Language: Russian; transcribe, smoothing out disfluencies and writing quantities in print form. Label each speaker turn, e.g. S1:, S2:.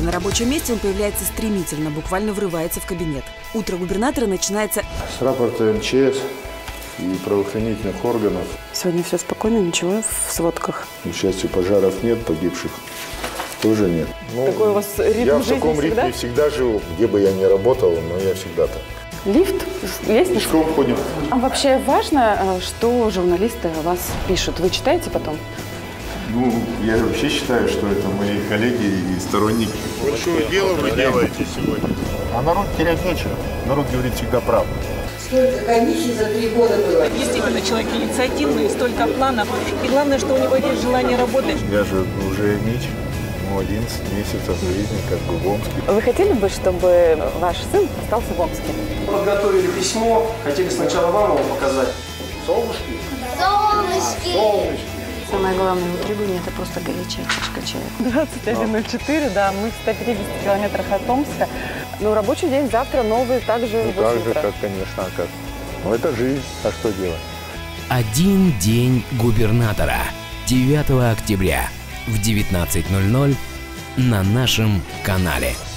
S1: На рабочем месте он появляется стремительно, буквально врывается в кабинет. Утро губернатора начинается
S2: с рапорта МЧС и правоохранительных органов.
S3: Сегодня все спокойно, ничего в сводках.
S2: К счастью, пожаров нет, погибших тоже нет.
S3: Такой у вас ритм
S2: я в
S3: жизни
S2: таком
S3: всегда?
S2: ритме всегда живу, где бы я ни работал, но я всегда так.
S3: Лифт, лестница.
S2: Пешком ходим.
S3: А вообще важно, что журналисты о вас пишут? Вы читаете потом?
S2: Ну, я вообще считаю, что это мои коллеги и сторонники. Большое дело вы делаете сегодня. А народ терять нечего. Народ говорит всегда правду.
S4: Столько комиссий за 3 года было.
S5: Действительно, человек инициативный, столько планов. И главное, что у него есть желание работать.
S2: Я же уже МИЧ, 11 месяцев жизни как бы в Омске.
S3: Вы хотели бы, чтобы ваш сын остался в Омске?
S6: Подготовили письмо, хотели сначала вам его показать.
S2: Солнышки?
S7: Солнышки!
S2: Солнышки!
S7: Самое главное в трибуне – это просто горячая чашка чая.
S3: 21:04, да, мы в 150 километрах от Омска. Ну, рабочий день завтра новый, также в 8
S2: Так же,
S3: утра.
S2: как, конечно, как. Но это жизнь, а что делать?
S8: Один день губернатора. 9 октября в 19:00 на нашем канале.